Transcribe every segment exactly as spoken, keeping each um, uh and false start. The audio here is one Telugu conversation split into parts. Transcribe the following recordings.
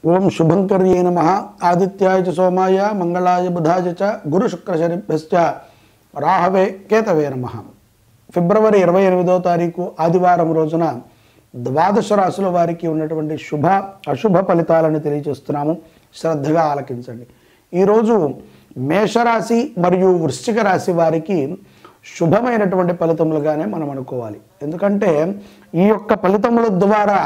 ओं शुभंकर्ये नमः। आदित्याय च सोमाय मंगलाय बुधाय च गुरु शुक्र शनिभ्यश्च राहवे केतवे नमः। ఫిబ్రవరి ఇరవై ఎనిమిదవ తారీఖు ఆదివారం రోజున ద్వాదశ రాశుల వారికి ఉన్నటువంటి శుభ అశుభ ఫలితాలను తెలియజేస్తున్నాము. శ్రద్ధగా ఆలకించండి. ఈరోజు మేషరాశి మరియు వృశ్చిక రాశి వారికి శుభమైనటువంటి ఫలితములుగానే మనం అనుకోవాలి. ఎందుకంటే ఈ యొక్క ఫలితముల ద్వారా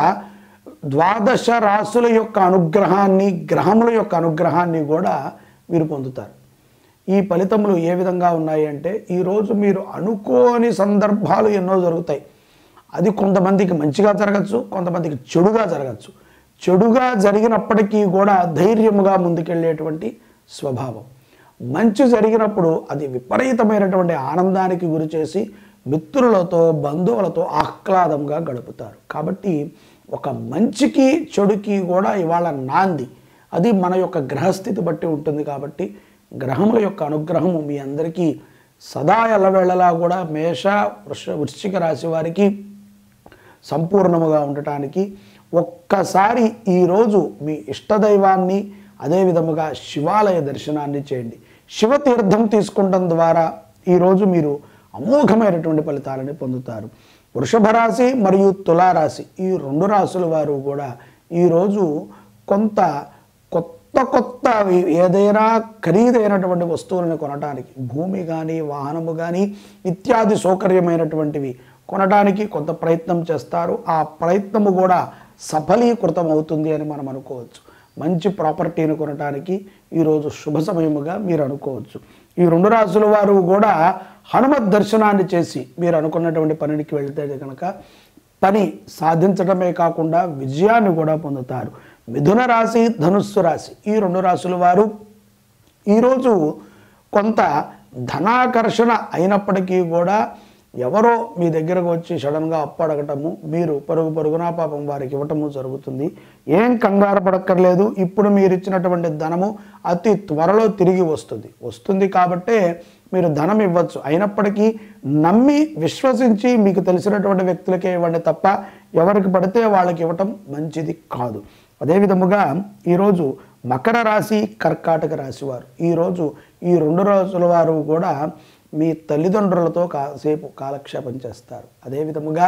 ద్వాదశ రాశుల యొక్క అనుగ్రహాన్ని, గ్రహముల యొక్క అనుగ్రహాన్ని కూడా మీరు పొందుతారు. ఈ ఫలితములు ఏ విధంగా ఉన్నాయి అంటే, ఈరోజు మీరు అనుకోని సందర్భాలు ఎన్నో జరుగుతాయి. అది కొంతమందికి మంచిగా జరగచ్చు, కొంతమందికి చెడుగా జరగచ్చు. చెడుగా జరిగినప్పటికీ కూడా ధైర్యముగా ముందుకెళ్ళేటువంటి స్వభావం. మంచి జరిగినప్పుడు అది విపరీతమైనటువంటి ఆనందానికి గురి చేసి మిత్రులతో, బంధువులతో ఆహ్లాదంగా గడుపుతారు. కాబట్టి ఒక మంచికి చెడుకి కూడా ఇవాళ నాంది. అది మన యొక్క గ్రహస్థితి బట్టి ఉంటుంది. కాబట్టి గ్రహముల యొక్క అనుగ్రహము మీ అందరికీ సదా ఎల్లవేళలా కూడా మేష వృష వృశ్చిక రాశి వారికి సంపూర్ణముగా ఉండటానికి ఒక్కసారి ఈరోజు మీ ఇష్టదైవాన్ని, అదేవిధముగా శివాలయ దర్శనాన్ని చేయండి. శివతీర్థం తీసుకుంటం ద్వారా ఈరోజు మీరు అమోఘమైనటువంటి ఫలితాలని పొందుతారు. వృషభ రాశి మరియు తులారాశి ఈ రెండు రాశుల వారు కూడా ఈరోజు కొంత కొత్త కొత్త ఏదైనా ఖరీదైనటువంటి వస్తువులను కొనడానికి, భూమి కానీ వాహనము కానీ ఇత్యాది సౌకర్యమైనటువంటివి కొనడానికి కొంత ప్రయత్నం చేస్తారు. ఆ ప్రయత్నము కూడా సఫలీకృతం అవుతుంది అని మనం అనుకోవచ్చు. మంచి ప్రాపర్టీని కొనడానికి ఈరోజు శుభ సమయముగా మీరు అనుకోవచ్చు. ఈ రెండు రాశుల వారు కూడా హనుమత్ దర్శనాన్ని చేసి మీరు అనుకున్నటువంటి పనికి వెళితే కనుక పని సాధించడమే కాకుండా విజయాన్ని కూడా పొందుతారు. మిథున రాశి, ధనుస్సు రాశి ఈ రెండు రాశుల వారు ఈరోజు కొంత ధనాకర్షణ అయినప్పటికీ కూడా ఎవరో మీ దగ్గరకు వచ్చి సడన్గా అప్పు అడగటము, మీరు పరుగు పరుగున పాపం వారికి ఇవ్వటము జరుగుతుంది. ఏం కంగారు పడక్కర్లేదు. ఇప్పుడు మీరు ఇచ్చినటువంటి ధనము అతి త్వరలో తిరిగి వస్తుంది వస్తుంది కాబట్టే మీరు ధనం ఇవ్వచ్చు. అయినప్పటికీ నమ్మి విశ్వసించి మీకు తెలిసినటువంటి వ్యక్తులకే ఇవ్వండి తప్ప ఎవరికి పడితే వాళ్ళకి ఇవ్వటం మంచిది కాదు. అదేవిధముగా ఈరోజు మకర రాశి, కర్కాటక రాశి వారు ఈరోజు ఈ రెండు రాశుల వారు కూడా మీ తల్లిదండ్రులతో కాసేపు కాలక్షేపం చేస్తారు. అదేవిధముగా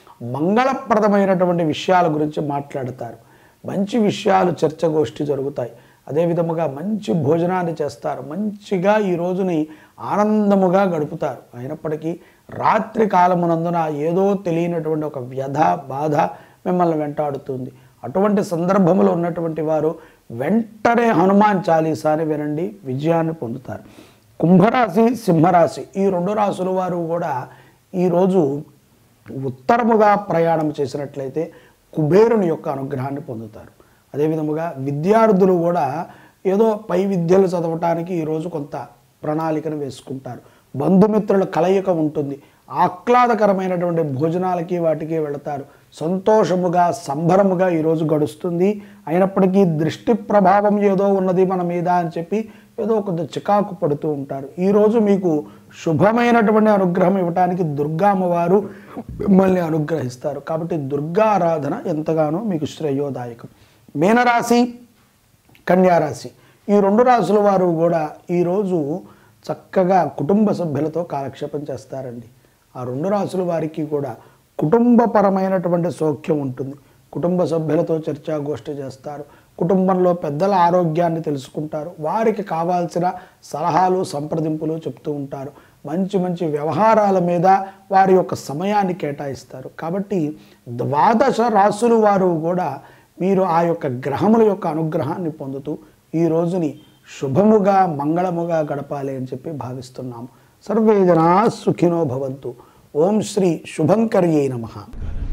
మంగళప్రదమైనటువంటి విషయాల గురించి మాట్లాడతారు. మంచి విషయాలు చర్చగోష్ఠి జరుగుతాయి. అదేవిధముగా మంచి భోజనాన్ని చేస్తారు. మంచిగా ఈ రోజుని ఆనందముగా గడుపుతారు. అయినప్పటికీ రాత్రి కాలమునందున ఏదో తెలియనటువంటి ఒక వ్యధ, బాధ మిమ్మల్ని వెంటాడుతుంది. అటువంటి సందర్భంలో ఉన్నటువంటి వారు వెంటనే హనుమాన్ చాలీసాని వినండి, విజయాన్ని పొందుతారు. కుంభరాశి, సింహరాశి ఈ రెండు రాశుల వారు కూడా ఈరోజు ఉత్తరముగా ప్రయాణం చేసినట్లయితే కుబేరుని యొక్క అనుగ్రహాన్ని పొందుతారు. అదేవిధముగా విద్యార్థులు కూడా ఏదో పై విద్యలు చదవటానికి ఈరోజు కొంత ప్రణాళికను వేసుకుంటారు. బంధుమిత్రుల కలయిక ఉంటుంది. ఆహ్లాదకరమైనటువంటి భోజనాలకి వాటికి వెళతారు. సంతోషముగా, సంబరముగా ఈరోజు గడుస్తుంది. అయినప్పటికీ దృష్టి ప్రభావం ఏదో ఉన్నది మన మీద అని చెప్పి ఏదో కొంత చికాకు పడుతూ ఉంటారు. ఈరోజు మీకు శుభమైనటువంటి అనుగ్రహం ఇవ్వటానికి దుర్గా అమ్మవారు మిమ్మల్ని అనుగ్రహిస్తారు. కాబట్టి దుర్గా ఆరాధన ఎంతగానో మీకు శ్రేయోదాయకం. మీనరాశి, కన్యారాశి ఈ రెండు రాశుల వారు కూడా ఈరోజు చక్కగా కుటుంబ సభ్యులతో కాలక్షేపం చేస్తారండి. ఆ రెండు రాశుల వారికి కూడా కుటుంబపరమైనటువంటి సౌఖ్యం ఉంటుంది. కుటుంబ సభ్యులతో చర్చాగోష్ఠి చేస్తారు. కుటుంబంలో పెద్దల ఆరోగ్యాన్ని తెలుసుకుంటారు. వారికి కావాల్సిన సలహాలు, సంప్రదింపులు చెప్తూ ఉంటారు. మంచి మంచి వ్యవహారాల మీద వారి యొక్క సమయాన్ని కేటాయిస్తారు. కాబట్టి ద్వాదశ రాశులు వారు కూడా మీరు ఆ యొక్క గ్రహముల యొక్క అనుగ్రహాన్ని పొందుతూ ఈ రోజుని శుభముగా, మంగళముగా గడపాలి అని చెప్పి భావిస్తున్నాము. సర్వే జనా సుఖినో భవంతు. ఓం శ్రీ శుభంకర్యై నమః.